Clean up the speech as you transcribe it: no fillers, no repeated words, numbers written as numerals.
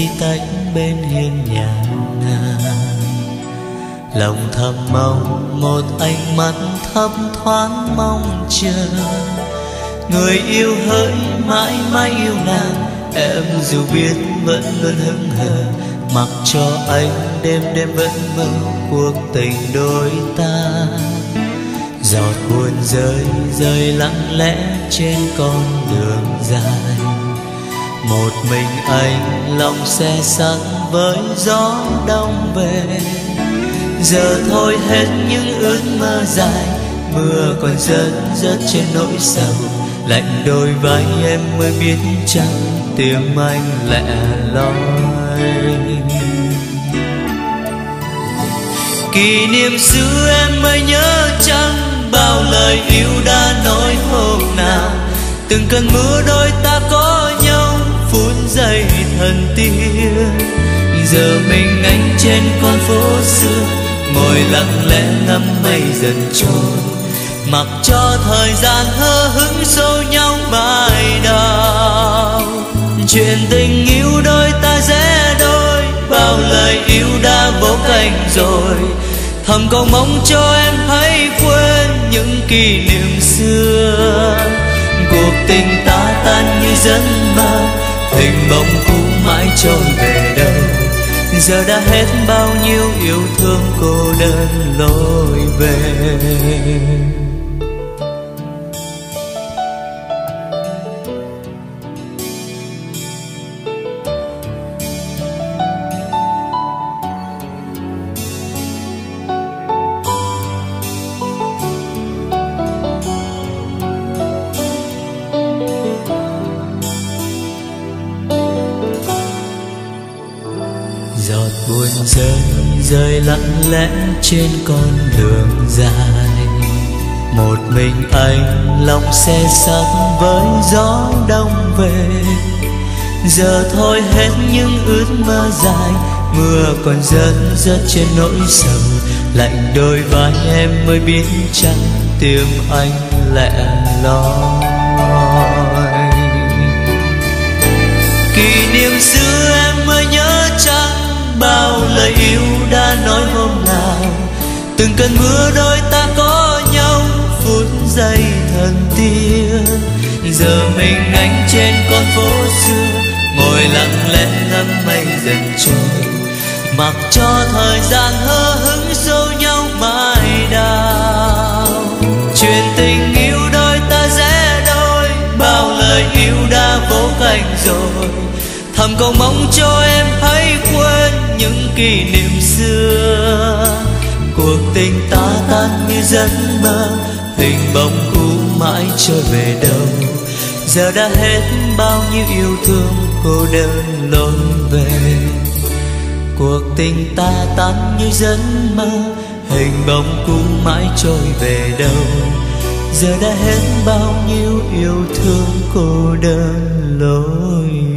tí tách bên hiên nhà nàng. Lòng thầm mong một ánh mắt thấp thoáng mong chờ, người yêu hỡi mãi mãi yêu nàng. Em dù biết vẫn luôn hững hờ, mặc cho anh đêm đêm vẫn mơ cuộc tình đôi ta. Giọt buồn rơi rơi lặng lẽ trên con đường dài, một mình anh lòng xe sắt với gió đông về. Giờ thôi hết những ước mơ dài, mưa còn rớt rớt trên nỗi sầu. Lạnh đôi vai em mới biết chăng tim anh lẻ loi. Kỷ niệm xưa em mới nhớ chăng, bao lời yêu đã nói hôm nào. Từng cơn mưa đôi ta có nhau, phút giây thần tiên. Giờ mình anh trên con phố xưa, ngồi lặng lẽ ngắm mây dần trôi, mặc cho thời gian hờ hững xô nhau mãi đau. Chuyện tình yêu đôi ta rẽ đôi, bao lời yêu đã vỗ cánh rồi. Thầm cầu mong cho em hãy quên những kỷ niệm xưa. Cuộc tình ta tan như giấc mơ, hình bóng cũ mãi trôi về đâu. Giờ đã hết bao nhiêu yêu thương cô đơn lối về. Giọt buồn rơi rơi lặng lẽ trên con đường dài, một mình anh lòng xe sắt với gió đông về. Giờ thôi hết những ước mơ dài, mưa còn rớt rớt trên nỗi sầu. Lạnh đôi vai em mới biết chăng tim anh lẻ loi. Kỷ niệm xưa em mới nhớ chăng, bao lời yêu đã nói hôm nào. Từng cơn mưa đôi ta có nhau, phút giây thần tiên. Giờ mình anh trên con phố xưa, ngồi lặng lẽ ngắm mây dần trôi, mặc cho thời gian hờ hững xô nhau mãi đau. Chuyện tình yêu đôi ta rẽ đôi, bao lời yêu đã vỗ cánh rồi. Thầm cầu mong cho em hãy quên những kỷ niệm xưa. Cuộc tình ta tan như giấc mơ, hình bóng cũ mãi trôi về đâu. Giờ đã hết bao nhiêu yêu thương cô đơn lối về. Cuộc tình ta tan như giấc mơ, hình bóng cũ mãi trôi về đâu. Giờ đã hết bao nhiêu yêu thương cô đơn lối